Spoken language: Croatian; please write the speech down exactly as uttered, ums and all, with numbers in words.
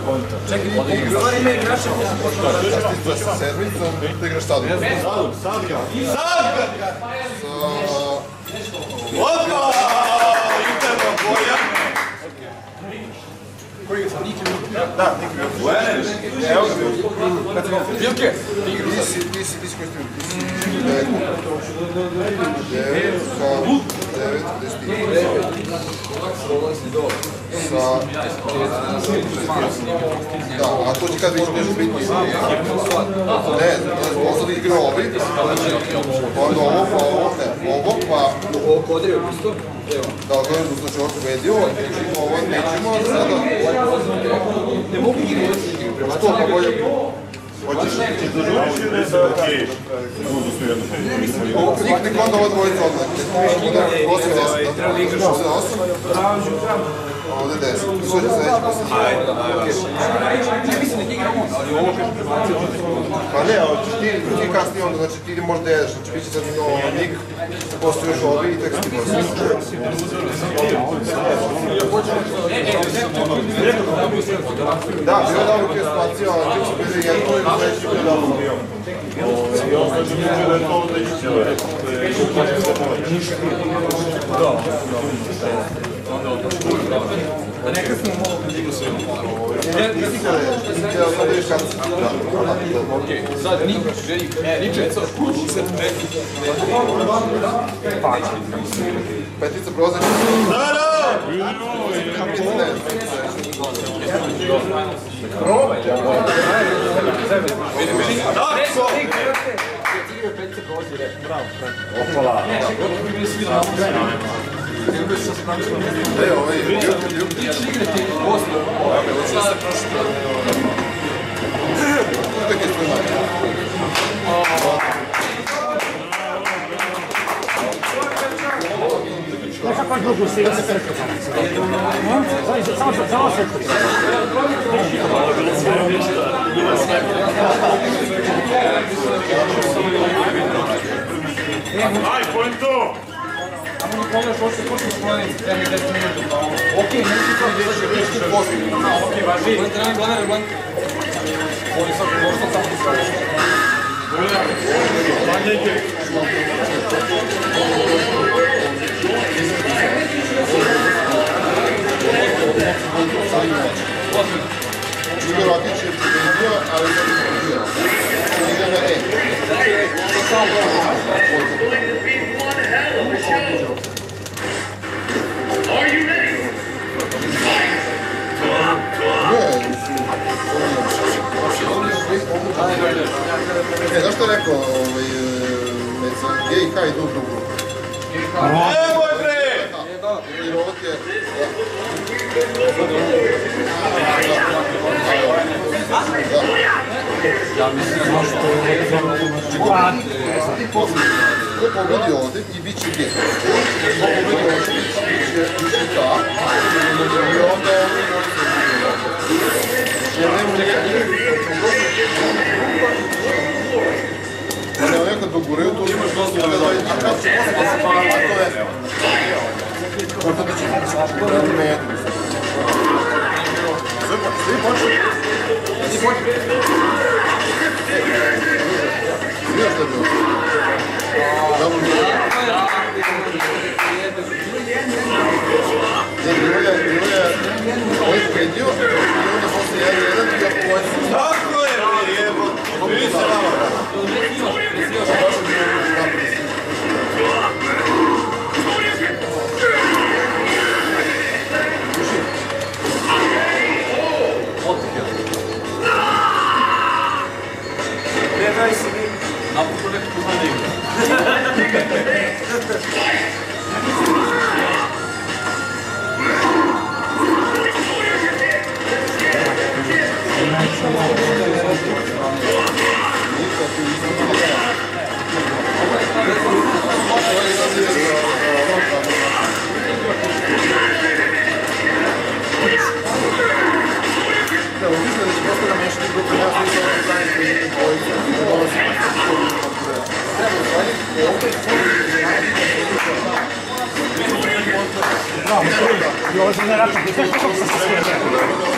Čekaj, u stvari ime igraša koji se počeo raditi. Sa sedmicom, ti igraš Sadu. Sadu, Sadga! Sadga! Opa! Interno, Bojann! Koji sam nikim Da, nikim Bojann! Evo ga bio. Bilke! Ti si, ti si, ti si koji ste bili. Devet. Devet, sa devet, deset. Sa... Da, a to će kad više nešto biti. Ne, ovo sad igra ovi. Onda ovo, pa ovo, ne, ovo, pa... Ovo kodrije isto? Da, ovo je znači ovo pobedio, ovo nećemo sada... Ne mogu igrati. Što, pa bolje... Hoćeš ti dožuriš ili da okej? Nik, nik onda ovo dvojica odmah. osam deset. Treba li igraš osam osam? Ovdje deset. Sve će sledeći posljednji. Ajde, ajde. Ne mislim da ti igramo, ali ovo kad prebacio... Pa ne, ali ti, ti kasnije onda, znači ti možda jedeš, znači bit će sad nik, postoji još ovi i tek si ti postoji. Da, bilo je dobro kje spacija, ali ti će biti jedno i sledeći bilo dobro bio. Ja kažem da je to onda ići. Da. Da neka smo malo predigu sve. Okej, sad Nik, Ženik, Ničeca, Kućica, Petica. Petica prolazi. Da, da! Opala! Ne, ovaj ljub... Ti će igrati posle. Hoće da se prošli. Uvijek je svoj manje. Neka pač mogu se da se krka samo. Samo se krka. Aj, pojem to! Samo ne pogledaš, ovo se počne skloniti, treba mi deset minuta. Okej, neći to da će nešto posljedno. Okej, važi. Ovo je trener Blanka, Blanka. Ovo je sad možda samo ti stavljaš. Igor Otić je pobedio, ali sad je pobedio. Ide na E. Are you ready? Ne, znaš što je rekao, gej i kaj idu u drugu. Nemoj bre! Jer ovak je... Ja mislim da možda Ko pobedi ovdje i bit će gej. Ko pobedi ovdje bit će ta. I onda ovdje jer nema nekaj... Ne, ovo nekad doguraju, to imaš dozvore da ići. A kad će posle da se pala, to je... Možda da će raditi me jednu. Super, svi počeli. Svi počeli. Svi još da bilo. Dobro bilo. Ne, bilo je, bilo je... Ovo je pobedio i onda posle jedan jedan i ako ovo je... Tako je, jebo! Bili se nama. Ne daj si mi. Napuno neko zna da igra. Ovo se ne račun, sve što kako se sve